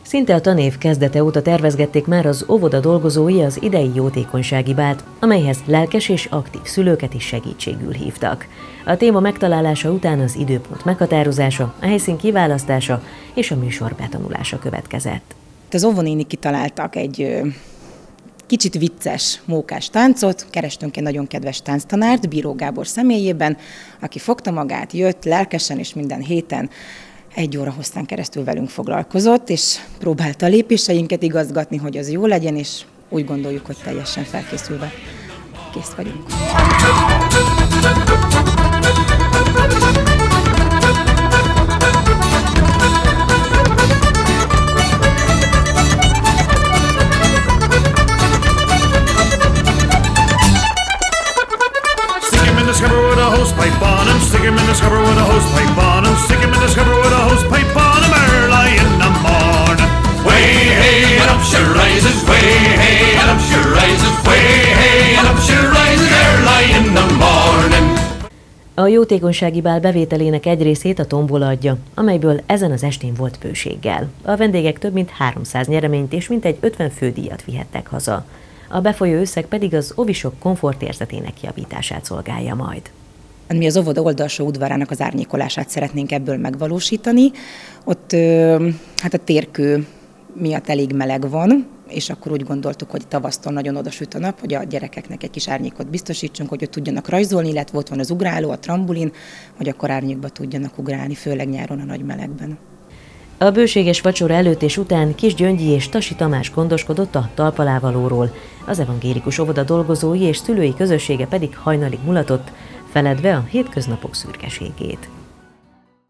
Szinte a tanév kezdete óta tervezgették már az óvoda dolgozói az idei jótékonysági bált, amelyhez lelkes és aktív szülőket is segítségül hívtak. A téma megtalálása után az időpont meghatározása, a helyszín kiválasztása és a műsor betanulása következett. Az óvonénik kitaláltak egy kicsit vicces, mókás táncot, kerestünk egy nagyon kedves tánctanárt, Bíró Gábor személyében, aki fogta magát, jött lelkesen és minden héten 1 óra hosszán keresztül velünk foglalkozott, és próbálta a lépéseinket igazgatni, hogy az jó legyen, és úgy gondoljuk, hogy teljesen felkészülve kész vagyunk. Stick him in the scupper with a hosepipe on him. Stick him in the scupper with a hosepipe on him early in the morning. Way hey and up she rises, way hey and up she rises, way hey and up she rises early in the morning. A jótékonysági bál bevételének egy részét a tombola adja, amelyből ezen az estén volt bőséggel. A vendégek több mint 300 nyereményt és mintegy 50 fődíjat vihettek haza. A befolyó összeg pedig az ovisok komfortérzetének javítását szolgálja majd. Mi az óvoda oldalsó udvarának az árnyékolását szeretnénk ebből megvalósítani. Ott hát a térkő miatt elég meleg van, és akkor úgy gondoltuk, hogy tavasztól nagyon odasüt a nap, hogy a gyerekeknek egy kis árnyékot biztosítsunk, hogy ott tudjanak rajzolni, illetve ott van az ugráló, a trambulin, hogy akkor árnyékba tudjanak ugrálni, főleg nyáron a nagy melegben. A bőséges vacsora előtt és után Kis Gyöngyi és Tasi Tamás gondoskodott a talpalávalóról, az evangélikus óvoda dolgozói és szülői közössége pedig hajnalig mulatott, feledve a hétköznapok szürkeségét.